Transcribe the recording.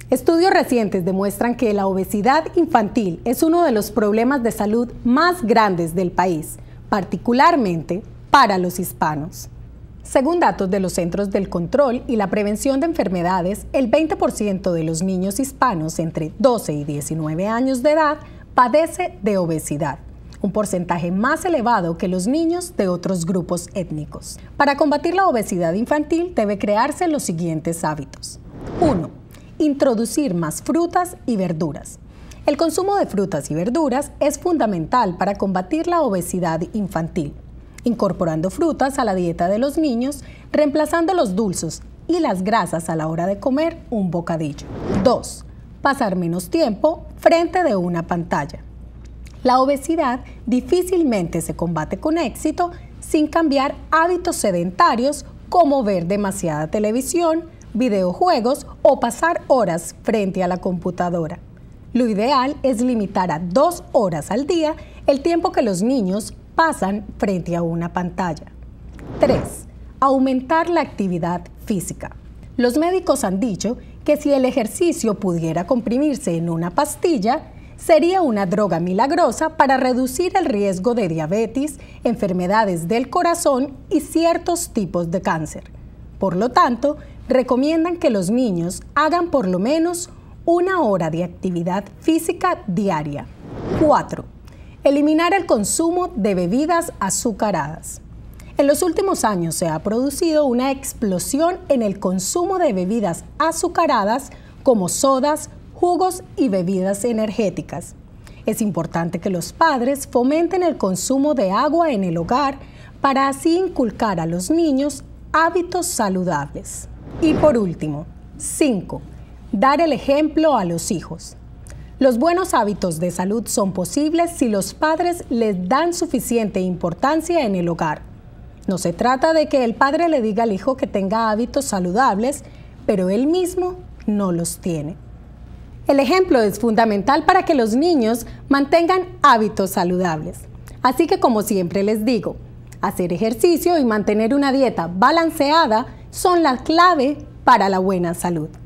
Estudios recientes demuestran que la obesidad infantil es uno de los problemas de salud más grandes del país, particularmente para los hispanos. Según datos de los Centros del Control y la Prevención de Enfermedades, el 20% de los niños hispanos entre 12 y 19 años de edad padece de obesidad, un porcentaje más elevado que los niños de otros grupos étnicos. Para combatir la obesidad infantil debe crearse los siguientes hábitos. 1. Introducir más frutas y verduras. El consumo de frutas y verduras es fundamental para combatir la obesidad infantil, incorporando frutas a la dieta de los niños, reemplazando los dulces y las grasas a la hora de comer un bocadillo. 2. Pasar menos tiempo frente de una pantalla. La obesidad difícilmente se combate con éxito sin cambiar hábitos sedentarios como ver demasiada televisión, videojuegos o pasar horas frente a la computadora. Lo ideal es limitar a 2 horas al día el tiempo que los niños pasan frente a una pantalla. 3. Aumentar la actividad física. Los médicos han dicho que si el ejercicio pudiera comprimirse en una pastilla, sería una droga milagrosa para reducir el riesgo de diabetes, enfermedades del corazón y ciertos tipos de cáncer. Por lo tanto, recomiendan que los niños hagan por lo menos 1 hora de actividad física diaria. 4. Eliminar el consumo de bebidas azucaradas. En los últimos años se ha producido una explosión en el consumo de bebidas azucaradas como sodas, jugos y bebidas energéticas. Es importante que los padres fomenten el consumo de agua en el hogar para así inculcar a los niños hábitos saludables. Y por último, 5. Dar el ejemplo a los hijos. Los buenos hábitos de salud son posibles si los padres les dan suficiente importancia en el hogar. No se trata de que el padre le diga al hijo que tenga hábitos saludables, pero él mismo no los tiene. El ejemplo es fundamental para que los niños mantengan hábitos saludables. Así que, como siempre les digo, hacer ejercicio y mantener una dieta balanceada son la clave para la buena salud.